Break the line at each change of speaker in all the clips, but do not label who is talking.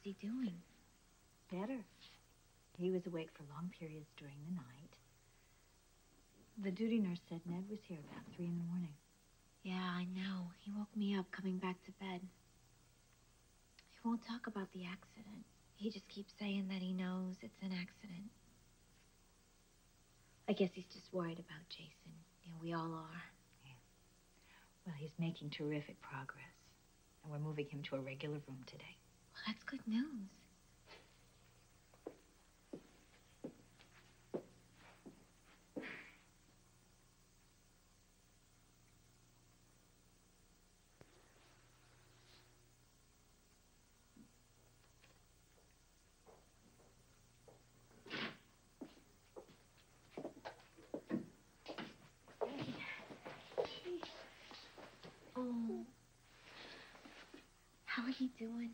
he doing?
Better. He was awake for long periods during the night. The duty nurse said Ned was here about 3 in the morning.
Yeah, I know. He woke me up coming back to bed. He won't talk about the accident. He just keeps saying that he knows it's an accident. I guess he's just worried about Jason. You know, we all are.
Yeah. Well, he's making terrific progress. And we're moving him to a regular room today.
Well, that's good news. Oh. How are you doing?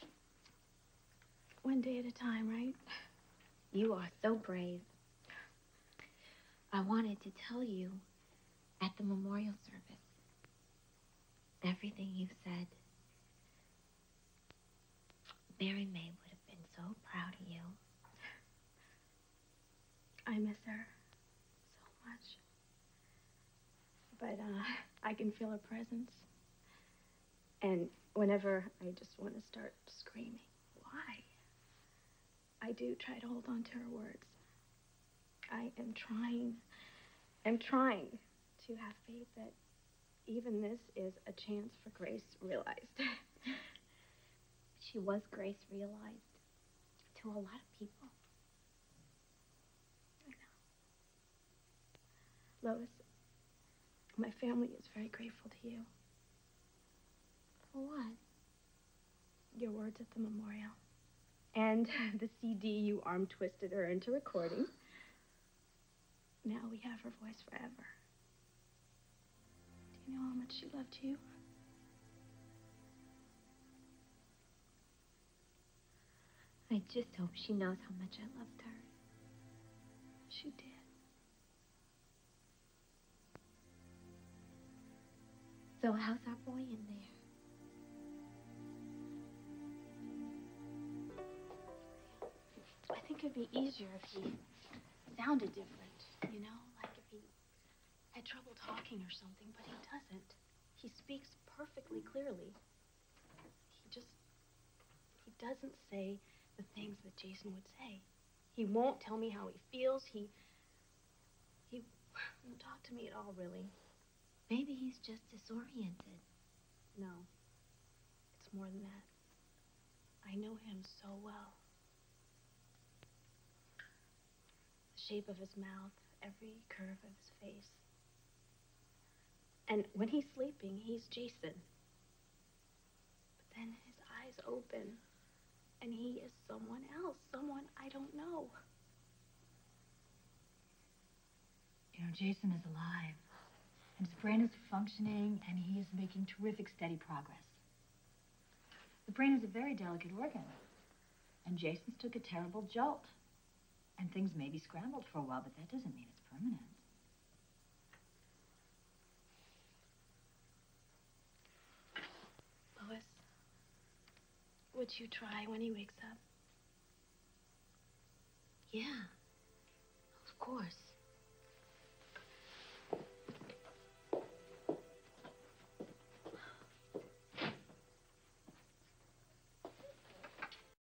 One day at a time, right?
You are so brave. I wanted to tell you at the memorial service everything you said. Mary May would have been so proud of you.
I miss her so much. But I can feel her presence. And whenever I just want to start screaming, why? I do try to hold on to her words. I am trying to have faith that even this is a chance for grace realized.
She was grace realized to a lot of people.
I know. Lois, my family is very grateful to you.
For what?
Your words at the memorial. And the CD you arm-twisted her into recording. Now we have her voice forever. Do you know how much she loved you?
I just hope she knows how much I loved her.
She did.
So how's our boy in there?
I think it'd be easier if he sounded different, you know? Like if he had trouble talking or something, but he doesn't. He speaks perfectly clearly. He doesn't say the things that Jason would say. He won't tell me how he feels. He won't talk to me at all, really.
Maybe he's just disoriented.
No, it's more than that. I know him so well. The shape of his mouth, every curve of his face. And when he's sleeping, he's Jason. But then his eyes open, and he is someone else, someone I don't know.
You know, Jason is alive. And his brain is functioning, and he is making terrific, steady progress. The brain is a very delicate organ. And Jason's took a terrible jolt. And things may be scrambled for a while, but that doesn't mean it's permanent.
Lois, would you try when he wakes up?
Yeah, of course.